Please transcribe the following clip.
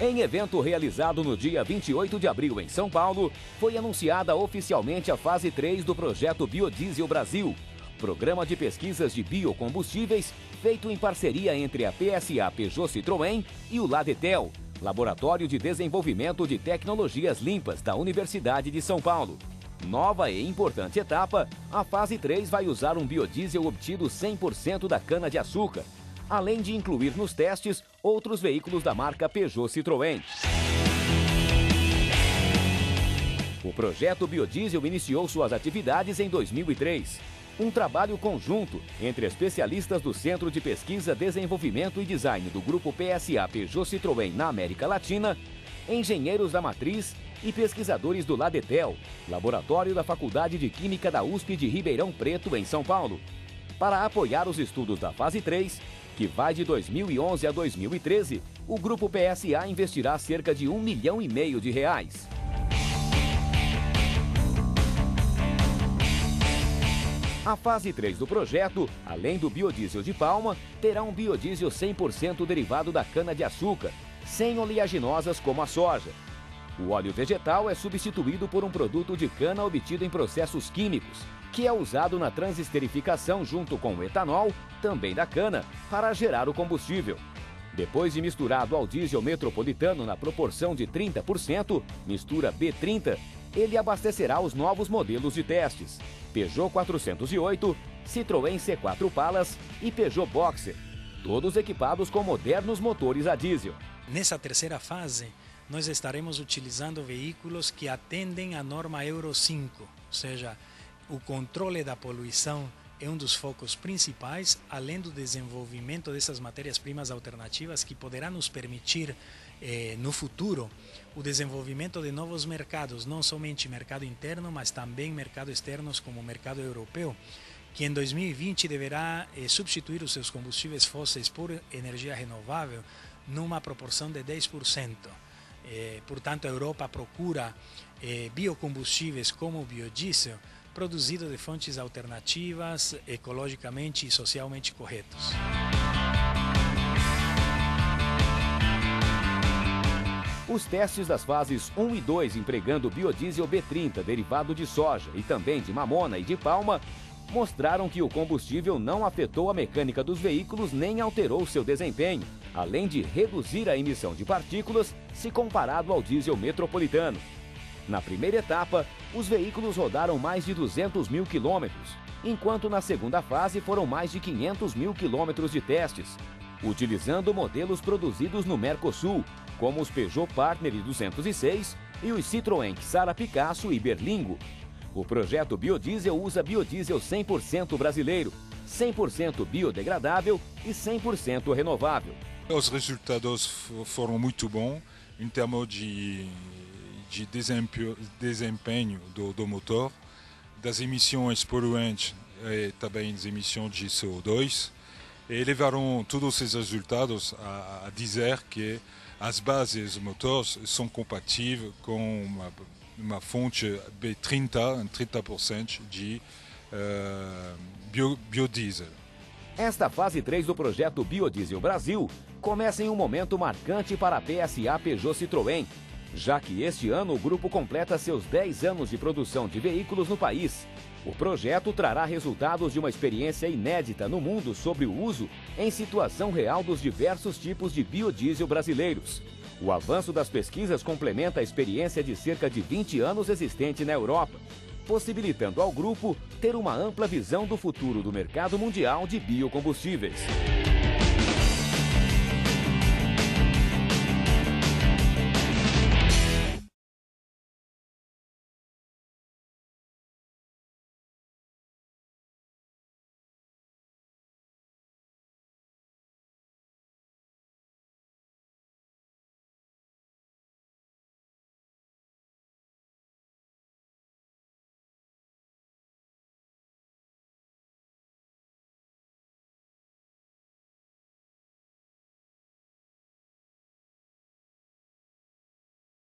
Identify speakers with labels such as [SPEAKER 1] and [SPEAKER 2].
[SPEAKER 1] Em evento realizado no dia 28 de abril em São Paulo, foi anunciada oficialmente a fase 3 do projeto Biodiesel Brasil, programa de pesquisas de biocombustíveis feito em parceria entre a PSA Peugeot Citroën e o Ladetel, Laboratório de Desenvolvimento de Tecnologias Limpas da Universidade de São Paulo. Nova e importante etapa, a fase 3 vai usar um biodiesel obtido 100% da cana-de-açúcar, além de incluir nos testes outros veículos da marca Peugeot Citroën. O projeto Biodiesel iniciou suas atividades em 2003. Um trabalho conjunto entre especialistas do Centro de Pesquisa, Desenvolvimento e Design do Grupo PSA Peugeot Citroën na América Latina, engenheiros da matriz e pesquisadores do Ladetel, laboratório da Faculdade de Química da USP de Ribeirão Preto, em São Paulo, para apoiar os estudos da fase 3, que vai de 2011 a 2013, o Grupo PSA investirá cerca de R$1,5 milhão de reais. A fase 3 do projeto, além do biodiesel de palma, terá um biodiesel 100% derivado da cana-de-açúcar, sem oleaginosas como a soja. O óleo vegetal é substituído por um produto de cana obtido em processos químicos, que é usado na transesterificação junto com o etanol, também da cana, para gerar o combustível. Depois de misturado ao diesel metropolitano na proporção de 30%, mistura B30, ele abastecerá os novos modelos de testes: Peugeot 408, Citroën C4 Palace e Peugeot Boxer, todos equipados com modernos motores a diesel.
[SPEAKER 2] Nessa terceira fase, nós estaremos utilizando veículos que atendem à norma Euro 5, ou seja, o controle da poluição é um dos focos principais, além do desenvolvimento dessas matérias-primas alternativas que poderá nos permitir, no futuro, o desenvolvimento de novos mercados, não somente mercado interno, mas também mercados externos como o mercado europeu, que em 2020 deverá substituir os seus combustíveis fósseis por energia renovável numa proporção de 10%. Portanto, a Europa procura biocombustíveis como o biodiesel, produzido de fontes alternativas, ecologicamente e socialmente corretos.
[SPEAKER 1] Os testes das fases 1 e 2 empregando biodiesel B30 derivado de soja e também de mamona e de palma mostraram que o combustível não afetou a mecânica dos veículos nem alterou seu desempenho, além de reduzir a emissão de partículas se comparado ao diesel metropolitano. Na primeira etapa, os veículos rodaram mais de 200 mil quilômetros, enquanto na segunda fase foram mais de 500 mil quilômetros de testes, utilizando modelos produzidos no Mercosul, como os Peugeot Partner 206 e os Citroën Xara Picasso e Berlingo. O projeto Biodiesel usa biodiesel 100% brasileiro, 100% biodegradável e 100% renovável.
[SPEAKER 3] Os resultados foram muito bons em termos de desempenho do motor, das emissões poluentes e também das emissões de CO2, e levaram todos esses resultados a dizer que as bases dos motores são compatíveis com uma fonte B30, 30% de biodiesel.
[SPEAKER 1] Esta fase 3 do projeto Biodiesel Brasil começa em um momento marcante para a PSA Peugeot Citroën, já que este ano o grupo completa seus 10 anos de produção de veículos no país. O projeto trará resultados de uma experiência inédita no mundo sobre o uso em situação real dos diversos tipos de biodiesel brasileiros. O avanço das pesquisas complementa a experiência de cerca de 20 anos existente na Europa, possibilitando ao grupo ter uma ampla visão do futuro do mercado mundial de biocombustíveis.